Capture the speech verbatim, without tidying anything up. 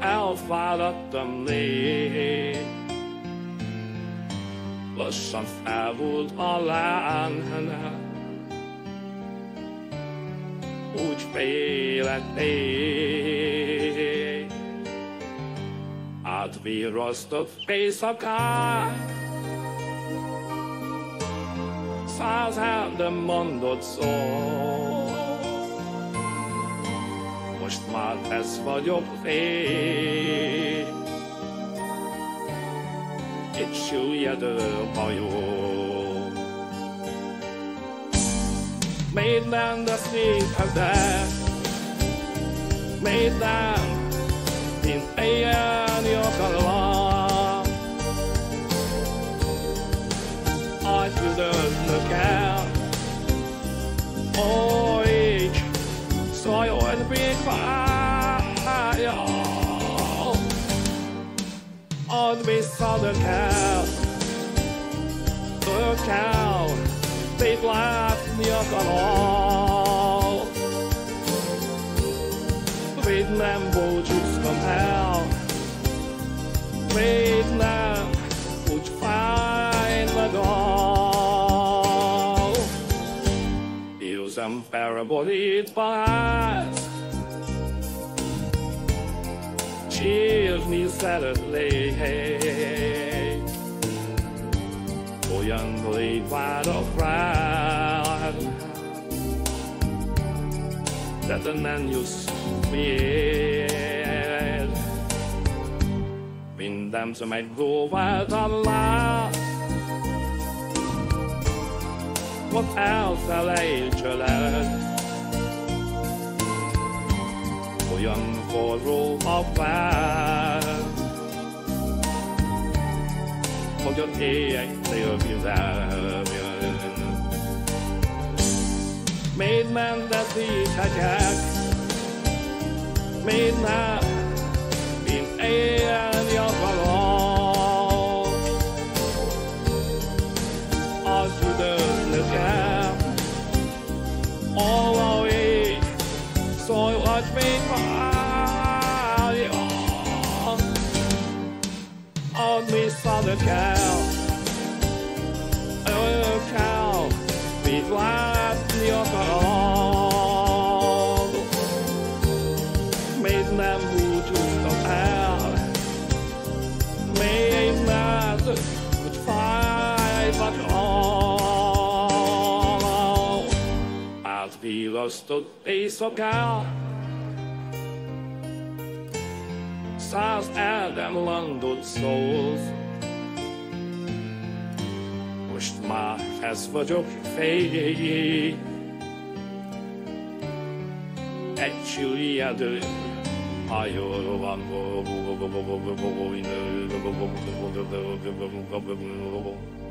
elfáradtam lé. Lassan felvult a lángnál, úgy félek ég. Átvírasztott éjszakát, száz erdem mondott szó. Most már ez vagyok én, egy süllyedő hajó. Minden veszíthetek, minden, mint éjjel nyugalom. Adj üdöznök el, ó, így szóljon még fája. Add vissza nekem, ő kell, még látni akarom. Még nem búcsúztam el, még nem, úgy fáj magam. Érzem felborítva ház, sírni szeretnék. Olyan rég várok rád, de te nem jussz miért. Mindent megpróbáltam lát, hogy elfelejtselek. Olyan forró a vád, hogy az éjjel közel jön. Minden veszíthetek, minden, mint éjjel nyugalom. Az üdöznök el, ahol így szólhat még várja. Add vissza nekem, ő kell, mit látni akarom. Még nem búcsúztam el, még nem, hogy fáj vagyok. Átvírasztott éjszakát, száz erdem landot szólsz. Most már ez vagyok fél, egy süllyedő hajóról van.